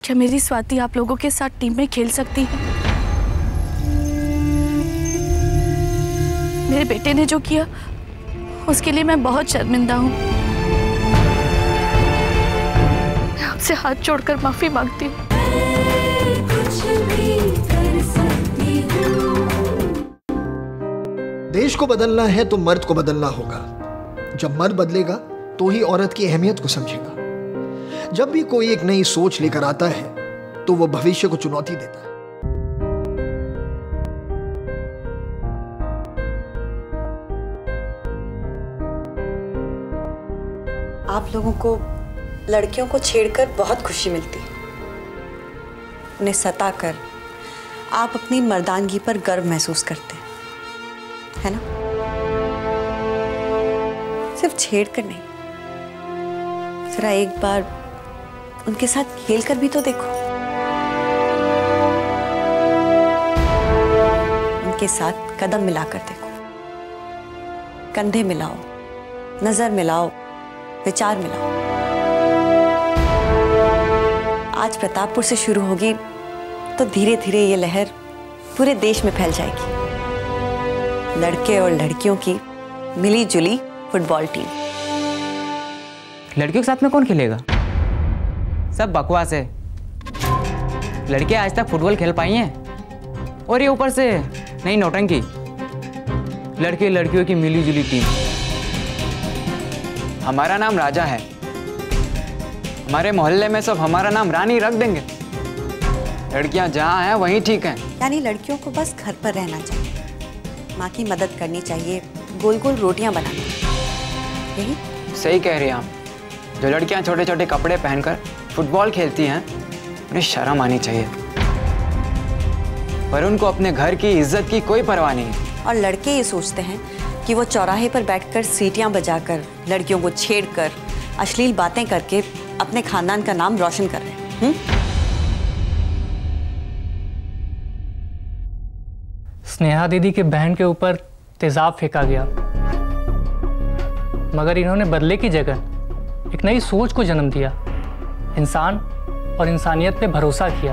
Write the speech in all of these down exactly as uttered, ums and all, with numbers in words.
क्या मेरी स्वाति आप लोगों के साथ टीम में खेल सकती है? मेरे बेटे ने जो किया उसके लिए मैं बहुत शर्मिंदा हूँ। मैं आपसे हाथ जोड़कर माफी मांगती हूँ। देश को बदलना है तो मर्द को बदलना होगा। जब मर्द बदलेगा तो ही औरत की अहमियत को समझेगा। जब भी कोई एक नई सोच लेकर आता है तो वो भविष्य को चुनौती देता है। आप लोगों को लड़कियों को छेड़कर बहुत खुशी मिलती है। उन्हें सताकर आप अपनी मर्दानगी पर गर्व महसूस करते हैं, है ना? सिर्फ छेड़कर नहीं, जरा एक बार उनके साथ खेलकर भी तो देखो। उनके साथ कदम मिलाकर देखो, कंधे मिलाओ, नजर मिलाओ, विचार मिलाओ। आज प्रतापपुर से शुरू होगी तो धीरे धीरे ये लहर पूरे देश में फैल जाएगी। लड़के और लड़कियों की मिली जुली फुटबॉल टीम। लड़कियों के साथ में कौन खेलेगा? सब बकवास है। लड़कियां आज तक फुटबॉल खेल पाई हैं और ये ऊपर से नई नौटंकी। लड़के लड़कियों की मिली जुली टीम। हमारा नाम राजा है, हमारे मोहल्ले में सब हमारा नाम रानी रख देंगे। लड़कियां जहां हैं वहीं ठीक हैं। यानी लड़कियों को बस घर पर रहना चाहिए, माँ की मदद करनी चाहिए, गोल गोल रोटियां बनानी, यही? सही कह रही हैं आप। जो लड़कियां छोटे छोटे कपड़े पहनकर फुटबॉल खेलती हैं उन्हें शर्म आनी चाहिए, पर उनको अपने घर की इज्जत की कोई परवाह नहीं है। और लड़के ये सोचते हैं कि वो चौराहे पर बैठकर सीटियां बजाकर, लड़कियों को छेड़कर, अश्लील बातें करके अपने खानदान का नाम रोशन कर रहे हैं। हुँ? स्नेहा दीदी के बहन के ऊपर तेजाब फेंका गया, मगर इन्होंने बदले की जगह एक नई सोच को जन्म दिया, इंसान और इंसानियत पे भरोसा किया।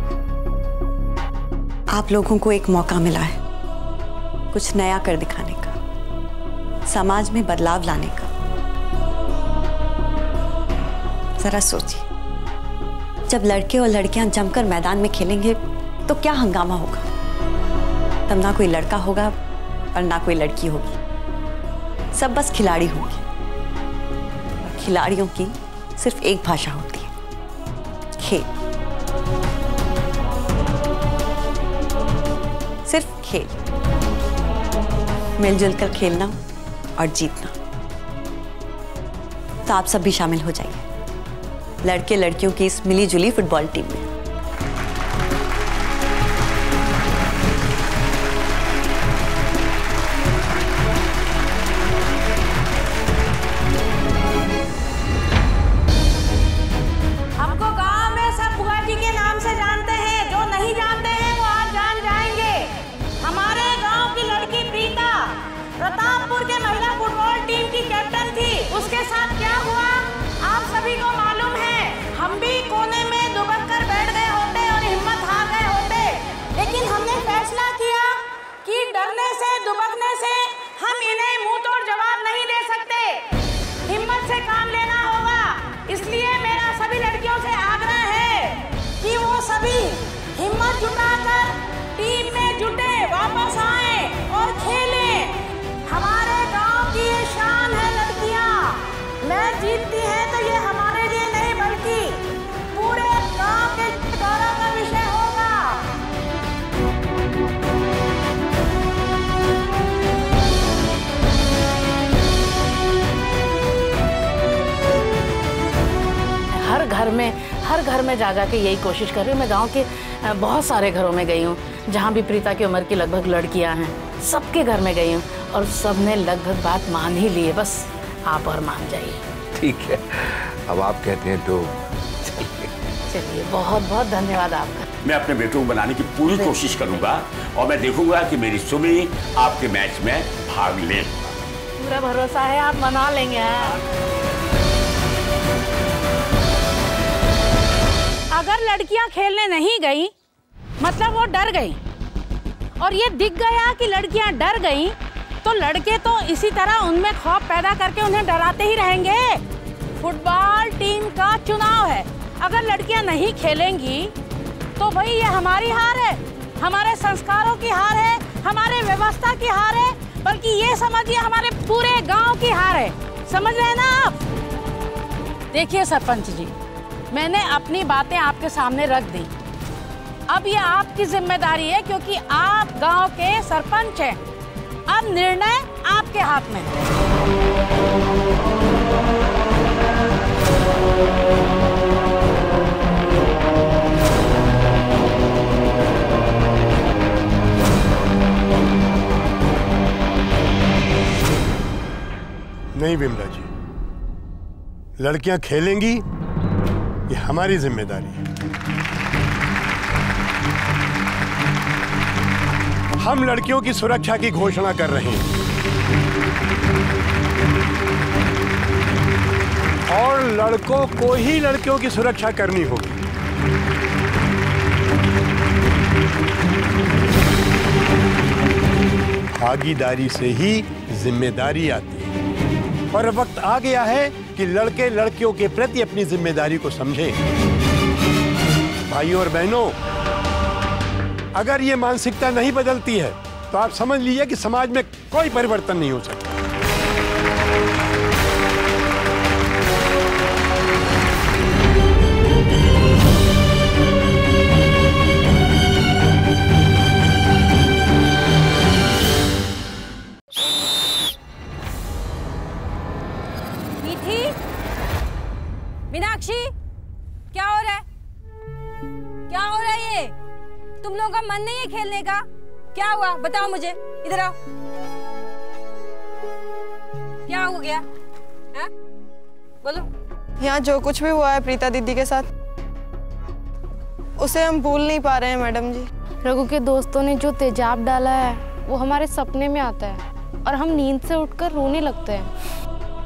आप लोगों को एक मौका मिला है कुछ नया कर दिखाने का, समाज में बदलाव लाने का। जरा सोचिए, जब लड़के और लड़कियां जमकर मैदान में खेलेंगे तो क्या हंगामा होगा। तब ना कोई लड़का होगा और ना कोई लड़की होगी, सब बस खिलाड़ी होंगे। और खिलाड़ियों की सिर्फ एक भाषा होती है, खेल। सिर्फ खेल, मिलजुल कर खेलना और जीतना। तो आप सब भी शामिल हो जाइए लड़के लड़कियों की इस मिली जुली फुटबॉल टीम में। हमको गांव में सब बुआ जी के नाम से जानते हैं, जो नहीं जानते हैं वो आज जान जाएंगे। हमारे गांव की लड़की प्रीता प्रतापपुर के महिला फुटबॉल टीम की कैप्टन थी। उसके साथ क्या हुआ आप सभी को मालूम है। हम भी कोने में दुबक कर बैठ गए होते और हिम्मत हार गए होते, लेकिन हमने फैसला किया कि डरने से, दुबकने से हम इन्हें मुंह तोड़ जवाब नहीं दे सकते। हिम्मत से काम लेना होगा। इसलिए मेरा सभी लड़कियों से आग्रह है कि वो सभी हिम्मत जुटाकर टीम में जुटे, वापस आए और खेलें। हमारे गांव की ये शान है लड़कियां। मैच जीतती है तो ये हमारे लिए नहीं बल्कि पूरे गांव के गौरव का विषय होगा। हर घर में हर घर में जा जा के यही कोशिश कर रही हूँ। मैं गांव के बहुत सारे घरों में गई हूँ जहाँ भी प्रीता की उम्र की लगभग लड़कियाँ हैं, सबके घर में गई हूँ और सबने लगभग बात मान ही ली है। बस आप और मान जाइए। ठीक है, अब आप कहते हैं तो चलिए। चलिए, बहुत बहुत धन्यवाद आपका। मैं अपने बेटों को बनाने की पूरी कोशिश करूंगा और मैं देखूंगा कि मेरी सुमी आपके मैच में भाग ले। पूरा भरोसा है आप मना लेंगे। अगर लड़कियां खेलने नहीं गई मतलब वो डर गई, और ये दिख गया कि लड़कियां डर गई तो लड़के तो इसी तरह उनमें खौफ पैदा करके उन्हें डराते ही रहेंगे। फुटबॉल टीम का चुनाव है, अगर लड़कियां नहीं खेलेंगी तो भाई ये हमारी हार है, हमारे संस्कारों की हार है, हमारे व्यवस्था की हार है, बल्कि ये समझिए हमारे पूरे गांव की हार है। समझ रहे हैं ना आप? देखिए सरपंच जी, मैंने अपनी बातें आपके सामने रख दी। अब ये आपकी जिम्मेदारी है क्योंकि आप गांव के सरपंच हैं। अब निर्णय आपके हाथ में है। नहीं विमला जी, लड़कियां खेलेंगी ये हमारी जिम्मेदारी है। हम लड़कियों की सुरक्षा की घोषणा कर रहे हैं और लड़कों को ही लड़कियों की सुरक्षा करनी होगी। भागीदारी से ही जिम्मेदारी आती है और वक्त आ गया है कि लड़के लड़कियों के प्रति अपनी जिम्मेदारी को समझें। भाइयों और बहनों, अगर ये मानसिकता नहीं बदलती है तो आप समझ लीजिए कि समाज में कोई परिवर्तन नहीं हो सकता। मीठी, मीनाक्षी, क्या हो रहा है? क्या हो रहा है ये? तुम लोगों का मन नहीं है खेलने का? क्या हुआ बताओ मुझे, इधर आओ। क्या हो गया है? बोलो। यहाँ जो कुछ भी हुआ है प्रीता दीदी के साथ, उसे हम भूल नहीं पा रहे हैं मैडम जी। रघु के दोस्तों ने जो तेजाब डाला है वो हमारे सपने में आता है और हम नींद से उठकर रोने लगते हैं।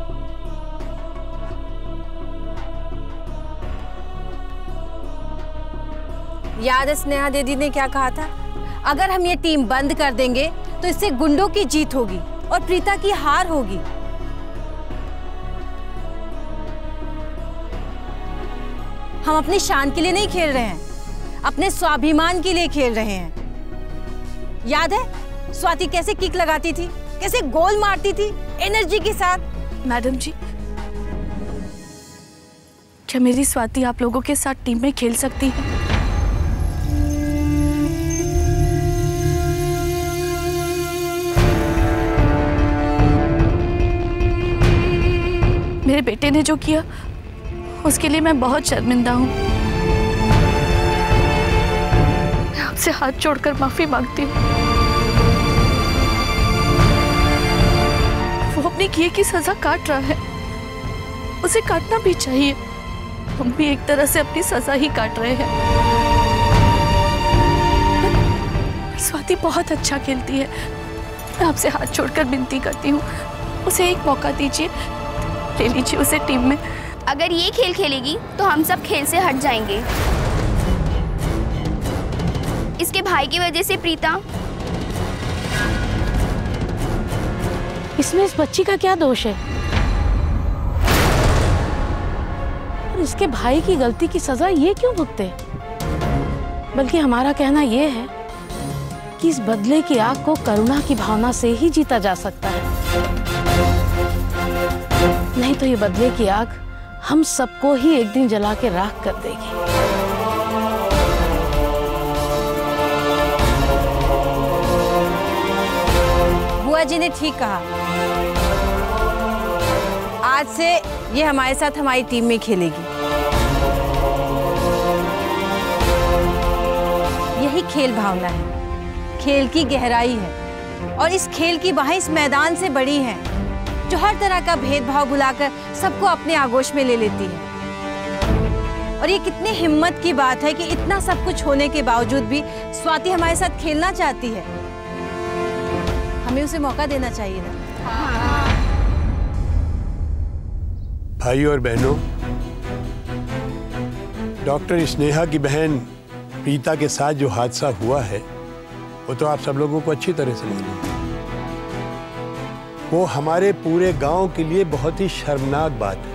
याद है स्नेहा दीदी ने क्या कहा था? अगर हम ये टीम बंद कर देंगे तो इससे गुंडों की जीत होगी और प्रीता की हार होगी। हम अपनी शान के लिए नहीं खेल रहे हैं, अपने स्वाभिमान के लिए खेल रहे हैं। याद है स्वाति कैसे किक लगाती थी, कैसे गोल मारती थी एनर्जी के साथ? मैडम जी, क्या मेरी स्वाति आप लोगों के साथ टीम में खेल सकती है? मेरे बेटे ने जो किया उसके लिए मैं बहुत शर्मिंदा हूँ। मैं आपसे हाथ जोड़कर माफी मांगती हूँ। वो अपने किए की सजा काट रहा है, उसे काटना भी चाहिए। हम भी एक तरह से अपनी सजा ही काट रहे हैं। स्वाति बहुत अच्छा खेलती है, मैं आपसे हाथ जोड़कर विनती करती हूँ, उसे एक मौका दीजिए, ले लीजिए उसे टीम में। अगर ये खेल खेलेगी तो हम सब खेल से हट जाएंगे। इसके भाई की वजह से प्रीता। इसमें इस बच्ची का क्या दोष है? और इसके भाई की गलती की सजा ये क्यों भुगते? बल्कि हमारा कहना यह है कि इस बदले की आग को करुणा की भावना से ही जीता जा सकता है, नहीं तो ये बदले की आग हम सबको ही एक दिन जला के राख कर देगी। बुआ जी ने ठीक कहा, आज से ये हमारे साथ हमारी टीम में खेलेगी। यही खेल भावना है, खेल की गहराई है, और इस खेल की बाहें इस मैदान से बड़ी हैं, जो हर तरह का भेदभाव भुलाकर सबको अपने आगोश में ले लेती है। और ये कितनी हिम्मत की बात है कि इतना सब कुछ होने के बावजूद भी स्वाति हमारे साथ खेलना चाहती है। हमें उसे मौका देना चाहिए ना। हाँ। भाइयों और बहनों, डॉक्टर स्नेहा की बहन प्रीता के साथ जो हादसा हुआ है वो तो आप सब लोगों को अच्छी तरह से मालूम है। वो हमारे पूरे गांव के लिए बहुत ही शर्मनाक बात है।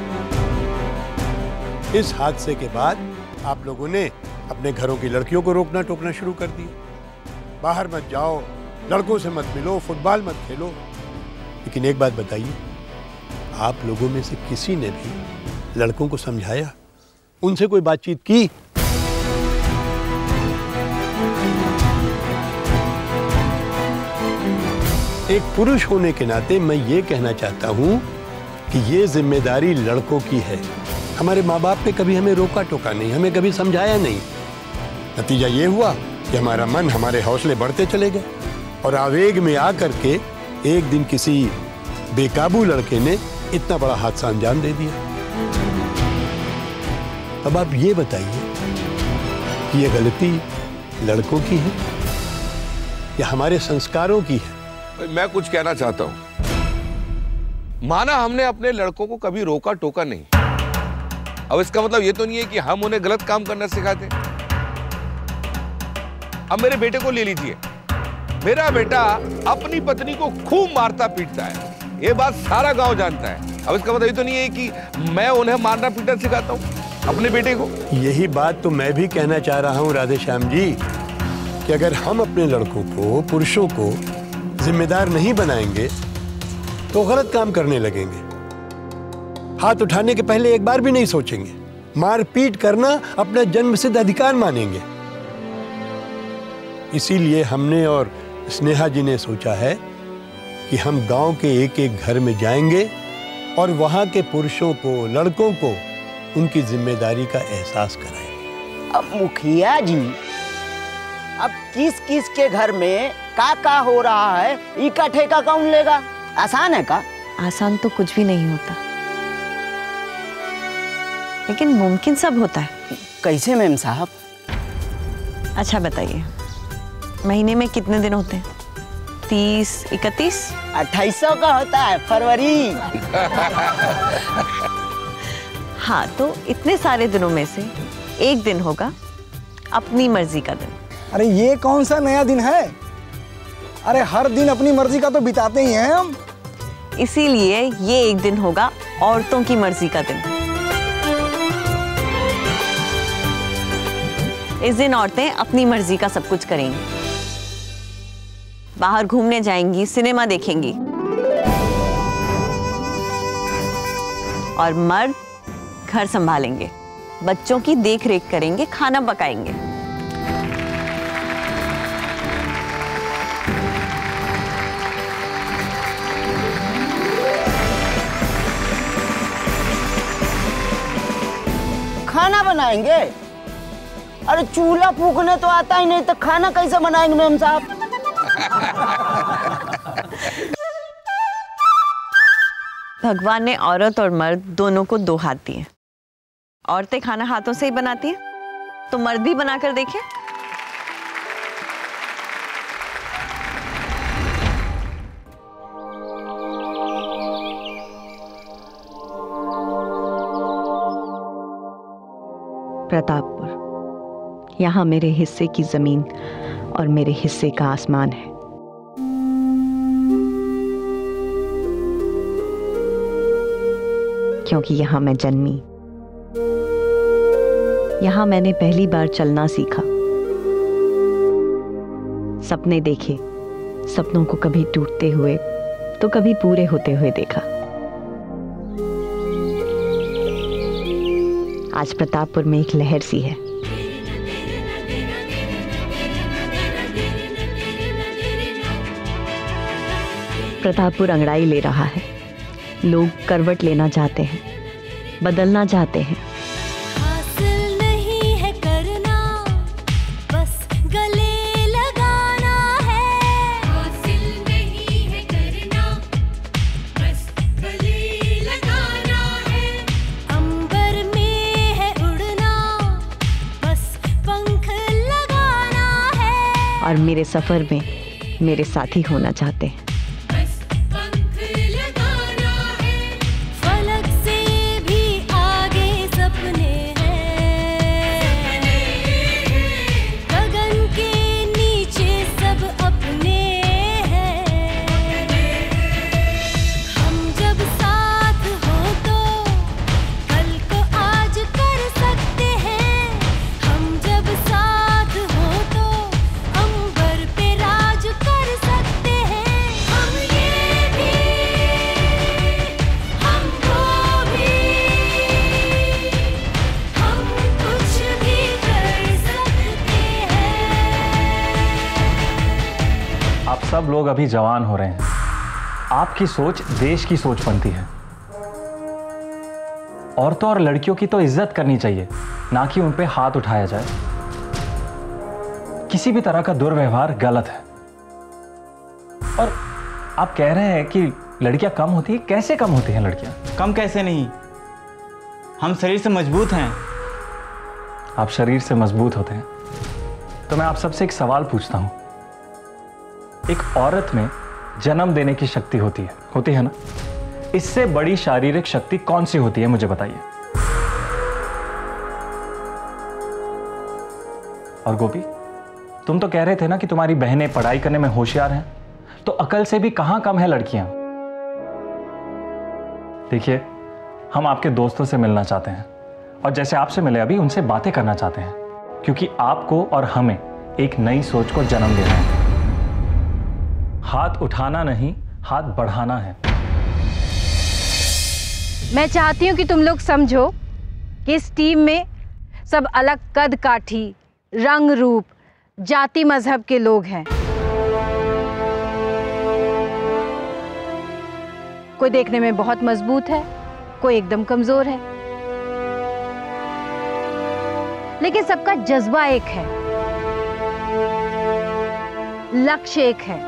इस हादसे के बाद आप लोगों ने अपने घरों की लड़कियों को रोकना टोकना शुरू कर दिया। बाहर मत जाओ, लड़कों से मत मिलो, फुटबॉल मत खेलो। लेकिन एक बात बताइए, आप लोगों में से किसी ने भी लड़कों को समझाया, उनसे कोई बातचीत की? एक पुरुष होने के नाते मैं ये कहना चाहता हूं कि ये जिम्मेदारी लड़कों की है। हमारे माँ बाप ने कभी हमें रोका टोका नहीं, हमें कभी समझाया नहीं। नतीजा ये हुआ कि हमारा मन, हमारे हौसले बढ़ते चले गए और आवेग में आकर के एक दिन किसी बेकाबू लड़के ने इतना बड़ा हादसा अंजाम दे दिया। अब आप ये बताइए कि ये गलती लड़कों की है या हमारे संस्कारों की है? मैं कुछ कहना चाहता हूं। माना हमने अपने लड़कों को कभी रोका टोका नहीं, अब इसका मतलब ये तो नहीं है कि हम उन्हें गलत काम करना सिखाते। अब मेरे बेटे को ले लीजिए, मेरा बेटा अपनी पत्नी को खूब मारता पीटता है, ये बात सारा गांव जानता है। अब इसका मतलब ये तो नहीं है कि मैं उन्हें मारना पीटना सिखाता हूं अपने बेटे को। यही बात तो मैं भी कहना चाह रहा हूं राधे श्याम जी, कि अगर हम अपने लड़कों को, पुरुषों को जिम्मेदार नहीं बनाएंगे तो गलत काम करने लगेंगे। हाथ उठाने के पहले एक बार भी नहीं सोचेंगे, मारपीट करना अपना जन्मसिद्ध अधिकार मानेंगे। इसीलिए हमने और स्नेहा जी ने सोचा है कि हम गांव के एक एक घर में जाएंगे और वहां के पुरुषों को, लड़कों को उनकी जिम्मेदारी का एहसास कराएंगे। अब मुखिया जी, अब किस किस के घर में का का हो रहा है, इका ठेका कौन लेगा? आसान है का? आसान तो कुछ भी नहीं होता, लेकिन मुमकिन सब होता है। कैसे मैम साहब? अच्छा बताइए, महीने में कितने दिन होते हैं? तीस, इकतीस, अट्ठाईस सौ का होता है फरवरी। हाँ, तो इतने सारे दिनों में से एक दिन होगा अपनी मर्जी का दिन। अरे ये कौन सा नया दिन है? अरे हर दिन अपनी मर्जी का तो बिताते ही हैं हम। इसीलिए ये एक दिन होगा औरतों की मर्जी का दिन। इस दिन औरतें अपनी मर्जी का सब कुछ करेंगी, बाहर घूमने जाएंगी, सिनेमा देखेंगी, और मर्द घर संभालेंगे, बच्चों की देख रेख करेंगे, खाना पकाएंगे। खाना बनाएंगे? अरे चूल्हा फूकने तो आता ही नहीं, तो खाना कैसे बनाएंगे मैम साहब? भगवान ने औरत और मर्द दोनों को दो हाथ दिए। औरतें खाना हाथों से ही बनाती हैं, तो मर्द भी बनाकर देखें। प्रतापपुर, यहाँ मेरे हिस्से की जमीन और मेरे हिस्से का आसमान है। क्योंकि यहाँ मैं जन्मी, यहाँ मैंने पहली बार चलना सीखा, सपने देखे, सपनों को कभी टूटते हुए तो कभी पूरे होते हुए देखा। आज प्रतापपुर में एक लहर सी है। प्रतापपुर अंगड़ाई ले रहा है, लोग करवट लेना चाहते हैं, बदलना चाहते हैं। हासिल नहीं है करना, बस गले लगाना है। हासिल नहीं है करना, बस गले लगाना है। अंबर में है उड़ना, बस पंख लगाना है। और मेरे सफर में मेरे साथी होना चाहते हैं। फलक से भी आगे सपने हैं। सब लोग अभी जवान हो रहे हैं। आपकी सोच देश की सोच बनती है। औरतों और लड़कियों की तो इज्जत करनी चाहिए, ना कि उन पे हाथ उठाया जाए। किसी भी तरह का दुर्व्यवहार गलत है। और आप कह रहे हैं कि लड़कियां कम होती है। कैसे कम होती हैं लड़कियां? कम कैसे नहीं, हम शरीर से मजबूत हैं। आप शरीर से मजबूत होते हैं तो मैं आप सबसे एक सवाल पूछता हूं। एक औरत में जन्म देने की शक्ति होती है, होती है ना? इससे बड़ी शारीरिक शक्ति कौन सी होती है, मुझे बताइए। और गोपी, तुम तो कह रहे थे ना कि तुम्हारी बहनें पढ़ाई करने में होशियार हैं, तो अकल से भी कहां कम है लड़कियां? देखिए, हम आपके दोस्तों से मिलना चाहते हैं और जैसे आपसे मिले अभी उनसे बातें करना चाहते हैं, क्योंकि आपको और हमें एक नई सोच को जन्म देना है। हाथ उठाना नहीं, हाथ बढ़ाना है। मैं चाहती हूं कि तुम लोग समझो कि इस टीम में सब अलग कद काठी, रंग रूप, जाति मजहब के लोग हैं। कोई देखने में बहुत मजबूत है, कोई एकदम कमजोर है, लेकिन सबका जज्बा एक है, लक्ष्य एक है।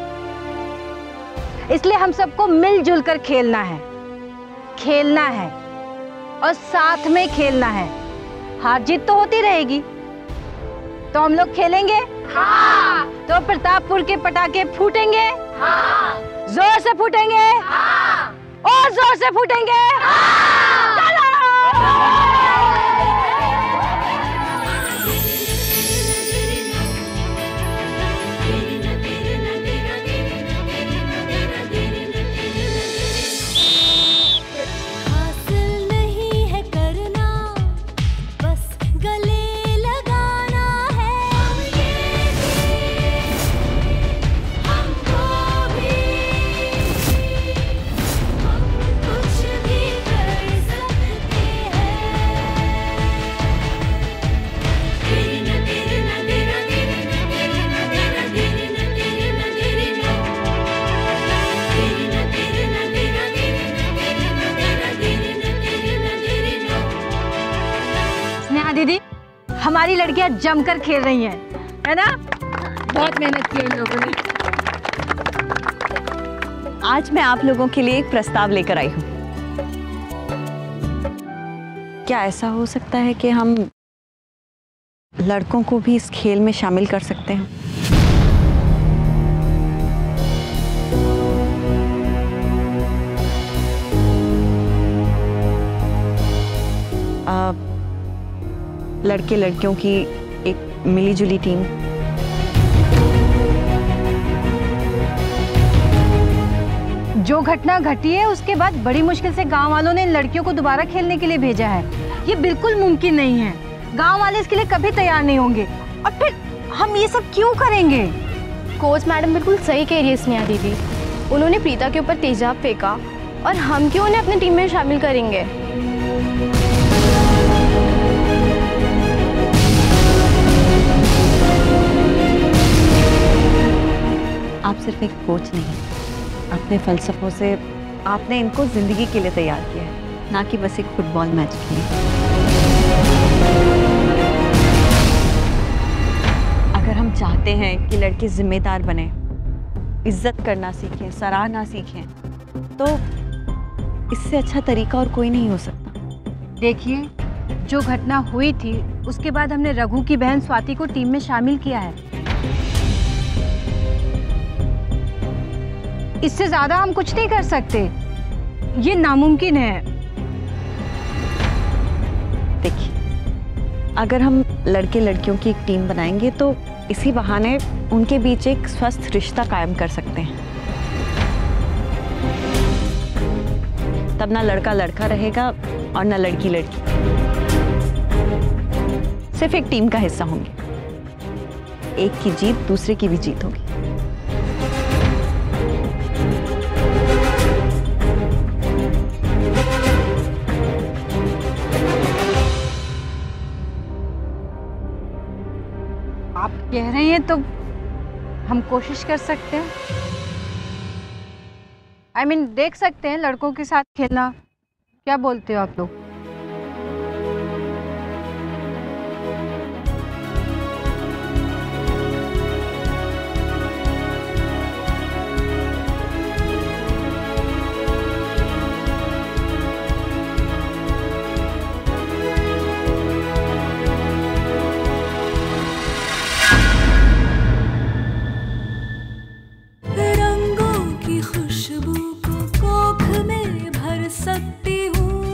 इसलिए हम सबको मिलजुल कर खेलना है, खेलना है और साथ में खेलना है। हार जीत तो होती रहेगी, तो हम लोग खेलेंगे। हाँ। तो प्रतापपुर के पटाखे फूटेंगे। हाँ। जोर से फूटेंगे। हाँ। और जोर से फूटेंगे। हाँ। चलो। दीदी, हमारी लड़कियां जमकर खेल रही हैं, है ना? बहुत मेहनत की इन लोगों ने। आज मैं आप लोगों के लिए एक प्रस्ताव लेकर आई हूं। क्या ऐसा हो सकता है कि हम लड़कों को भी इस खेल में शामिल कर सकते हैं? आ, लड़के लड़कियों की एक मिलीजुली टीम। जो घटना घटी है उसके बाद बड़ी मुश्किल से गांव वालों ने लड़कियों को दोबारा खेलने के लिए भेजा है। ये बिल्कुल मुमकिन नहीं है। गांव वाले इसके लिए कभी तैयार नहीं होंगे, और फिर हम ये सब क्यों करेंगे? कोच मैडम बिल्कुल सही कह रही है स्नेहा दीदी। उन्होंने प्रीता के ऊपर तेजाब फेंका, और हम क्यों उन्हें अपनी टीम में शामिल करेंगे? आप सिर्फ एक कोच नहीं, अपने फलसफों से आपने इनको जिंदगी के लिए तैयार किया है, ना कि बस एक फुटबॉल मैच के लिए। अगर हम चाहते हैं कि लड़के जिम्मेदार बने, इज्जत करना सीखें, सराहना सीखें, तो इससे अच्छा तरीका और कोई नहीं हो सकता। देखिए, जो घटना हुई थी उसके बाद हमने रघु की बहन स्वाति को टीम में शामिल किया है। इससे ज्यादा हम कुछ नहीं कर सकते, ये नामुमकिन है। देखिए, अगर हम लड़के लड़कियों की एक टीम बनाएंगे तो इसी बहाने उनके बीच एक स्वस्थ रिश्ता कायम कर सकते हैं। तब ना लड़का लड़का रहेगा और ना लड़की लड़की, सिर्फ एक टीम का हिस्सा होंगे। एक की जीत दूसरे की भी जीत होगी। आप कह रहे हैं तो हम कोशिश कर सकते हैं। आई I मीन mean, देख सकते हैं लड़कों के साथ खेलना। क्या बोलते हो आप लोग? सकती हूँ,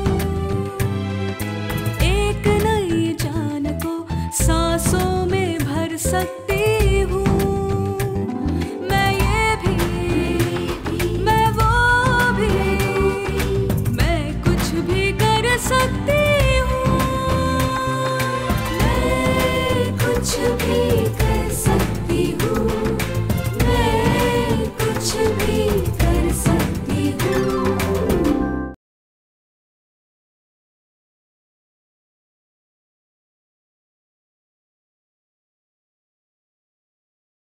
एक नई जान को सांसों में भर सकती हूँ। मैं ये भी, मैं वो भी, मैं कुछ भी कर सकती हूँ। मैं कुछ भी कर सकती हूँ, मैं कुछ भी कर